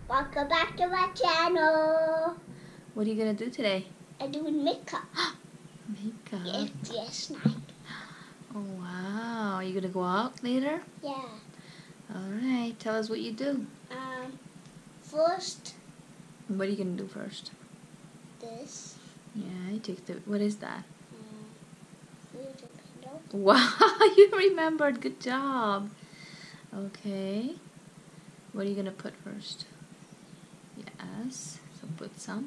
Welcome back to my channel. What are you going to do today? I'm doing makeup. Makeup? Yes, night. Oh, wow. Are you going to go out later? Yeah. Alright, tell us what you do. First, What are you going to do first? this. Yeah, you take the... What is that? Beauty pillow. Wow, you remembered. Good job. Okay. What are you going to put first? Yes, so put some.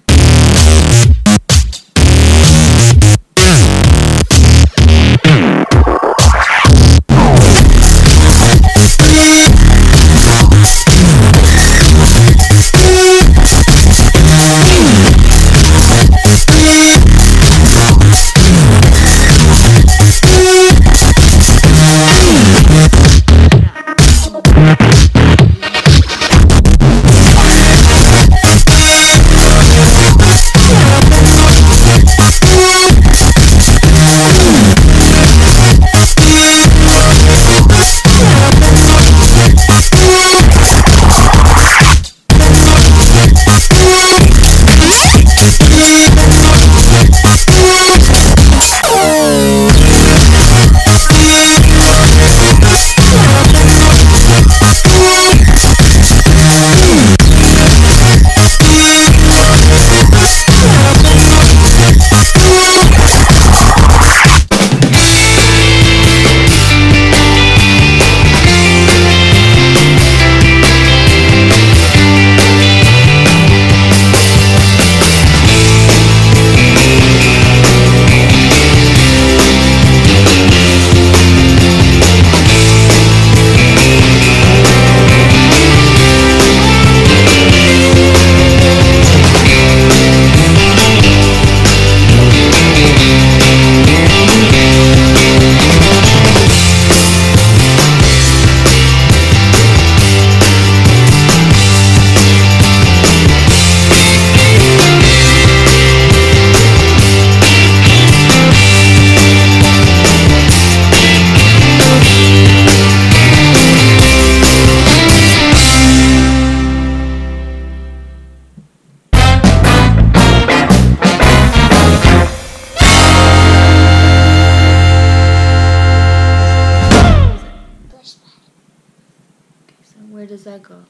So where does that go?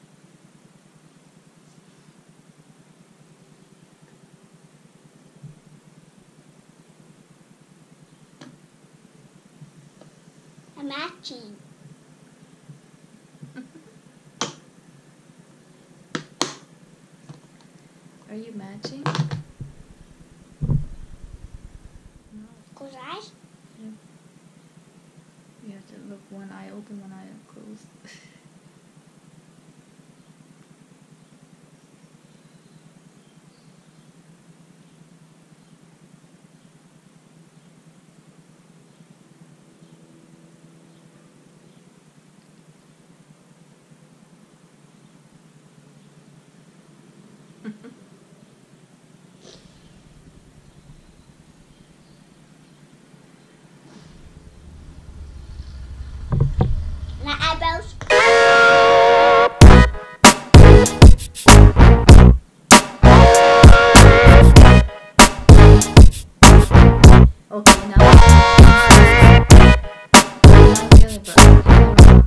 I'm matching. Are you matching? No. Close eyes. Yeah. You have to look one eye open, one eye closed. My eyebrows. Okay, now the other color.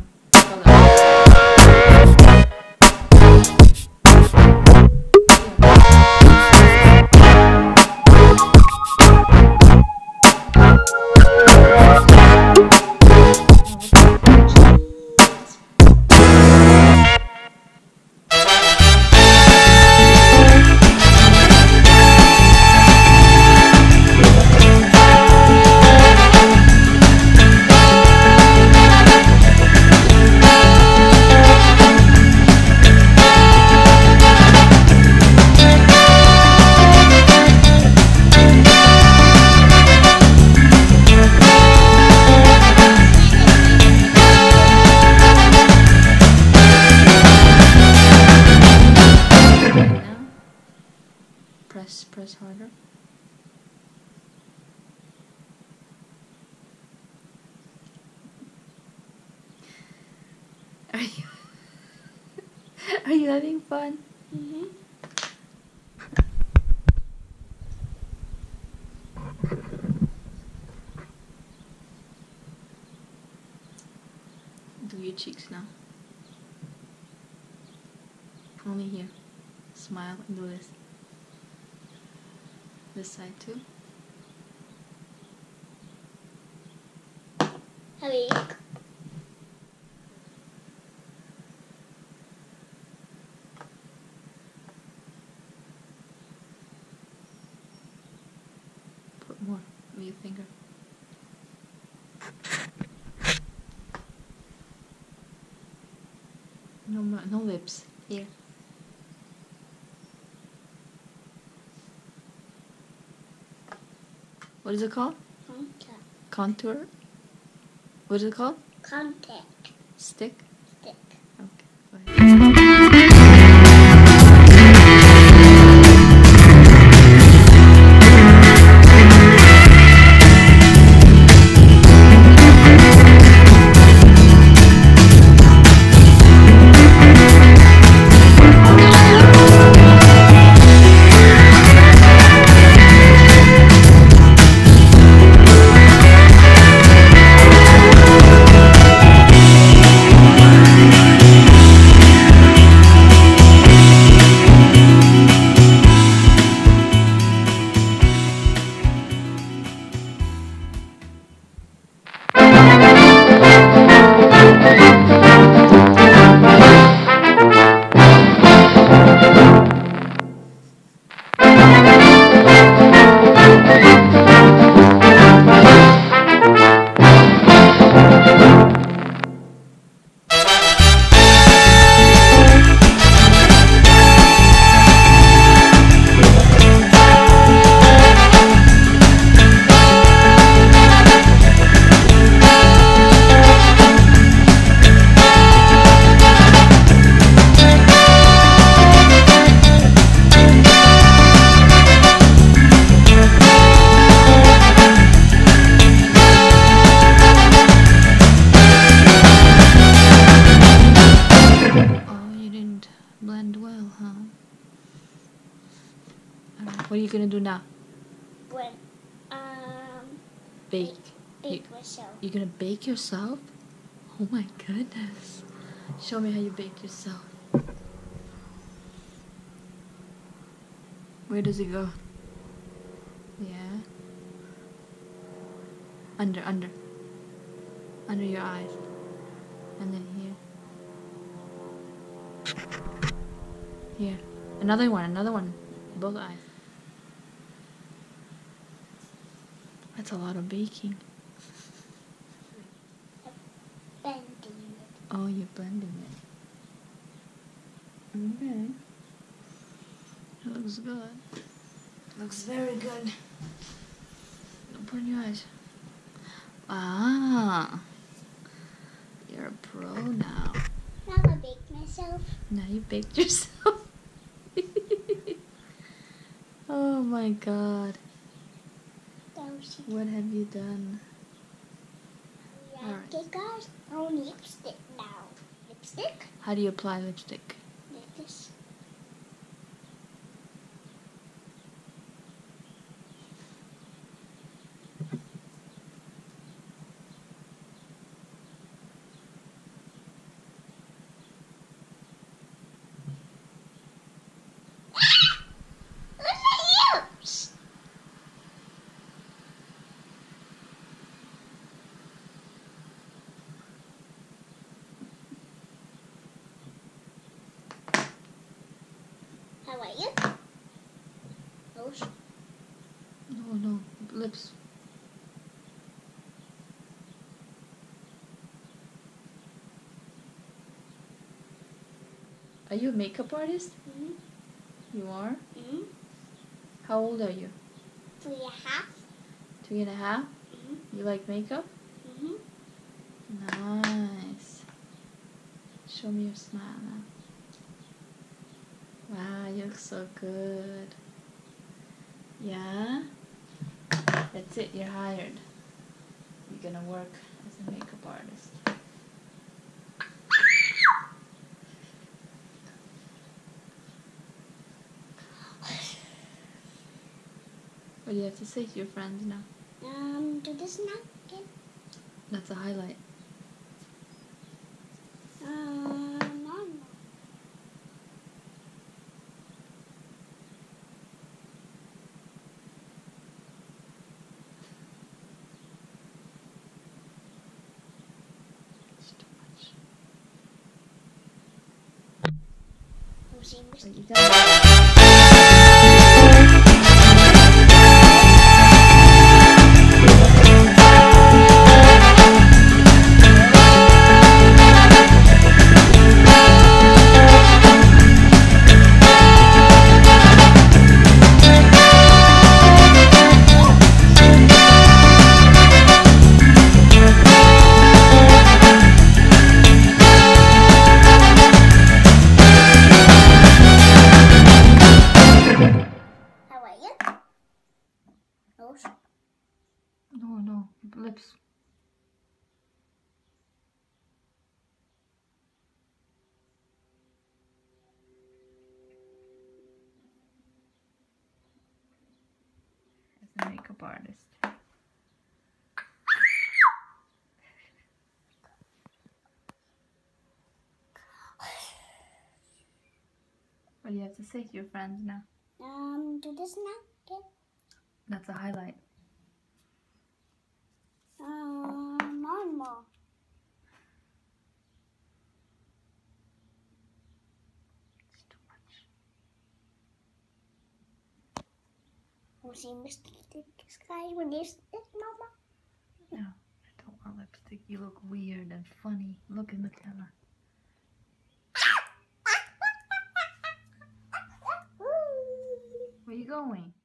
Press harder. Are Are you having fun? Mm-hmm. Do your cheeks now. Only here. Smile and do this. This side too. Hurry. Put more with your finger. No lips. Here. What is it called? Contact. Contour? What is it called? Contact. Stick? Stick. Okay. Go ahead. Blend well, huh? Alright, what are you gonna do now? When Bake. bake myself. You're gonna bake yourself? Oh my goodness. Show me how you bake yourself. Where does it go? Yeah. Under your eyes. And then here. Here. Another one. Both eyes. That's a lot of baking. Blending it. Oh, you're blending it. Okay. It looks good. Looks very good. Put in your eyes. Ah. You're a pro now. Now I bake myself. Now you baked yourself. Oh my god. What have you done? Yeah, okay guys, on lipstick now. Lipstick? How do you apply lipstick? Like this. How about you? Nose. No, lips. Are you a makeup artist? Mm-hmm. You are? Mm-hmm. How old are you? 3.5. 3.5? Mm-hmm. You like makeup? Mm-hmm. Nice. Show me your smile now. Wow, you look so good. Yeah? That's it, you're hired. You're gonna work as a makeup artist. What do you have to say to your friends now? Do this now again. That's a highlight. Normal. It's too much. Oh, see, But you don't. How are you? Nose. No, lips. As a makeup artist. What do you have to say to your friends now? Do this now again. That's a highlight. Normal. It's too much. Oh, see, Mr. Sky, when is it normal? No, I don't want lipstick. You look weird and funny. Look in the camera. Where are you going?